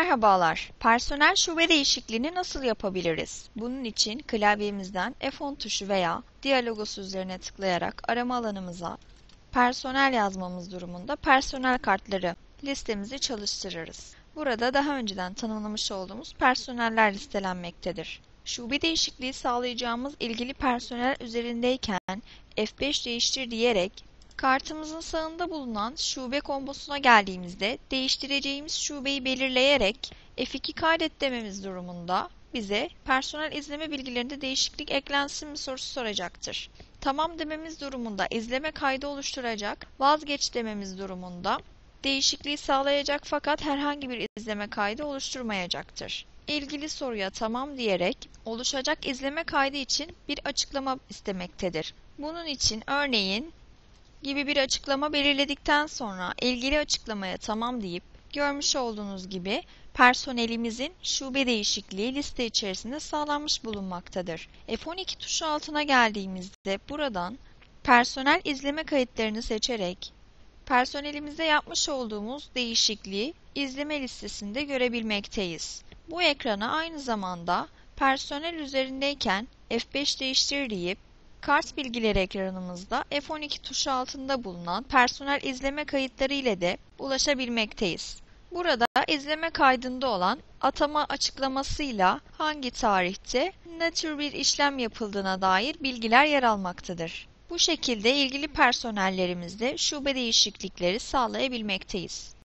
Merhabalar. Personel şube değişikliğini nasıl yapabiliriz? Bunun için klavyemizden F10 tuşu veya diyalogos üzerine tıklayarak arama alanımıza personel yazmamız durumunda personel kartları listemizi çalıştırırız. Burada daha önceden tanımlamış olduğumuz personeller listelenmektedir. Şube değişikliği sağlayacağımız ilgili personel üzerindeyken F5 değiştir diyerek kartımızın sağında bulunan şube kombosuna geldiğimizde değiştireceğimiz şubeyi belirleyerek F2 kaydet dememiz durumunda bize personel izleme bilgilerinde değişiklik eklensin mi sorusu soracaktır. Tamam dememiz durumunda izleme kaydı oluşturacak, vazgeç dememiz durumunda değişikliği sağlayacak fakat herhangi bir izleme kaydı oluşturmayacaktır. İlgili soruya tamam diyerek oluşacak izleme kaydı için bir açıklama istemektedir. Bunun için örneğin gibi bir açıklama belirledikten sonra ilgili açıklamaya tamam deyip görmüş olduğunuz gibi personelimizin şube değişikliği liste içerisinde sağlanmış bulunmaktadır. F12 tuşu altına geldiğimizde buradan personel izleme kayıtlarını seçerek personelimizde yapmış olduğumuz değişikliği izleme listesinde görebilmekteyiz. Bu ekrana aynı zamanda personel üzerindeyken F5 değiştir deyip kart bilgileri ekranımızda F12 tuşu altında bulunan personel izleme kayıtları ile de ulaşabilmekteyiz. Burada izleme kaydında olan atama açıklamasıyla hangi tarihte ne tür bir işlem yapıldığına dair bilgiler yer almaktadır. Bu şekilde ilgili personellerimizde şube değişiklikleri sağlayabilmekteyiz.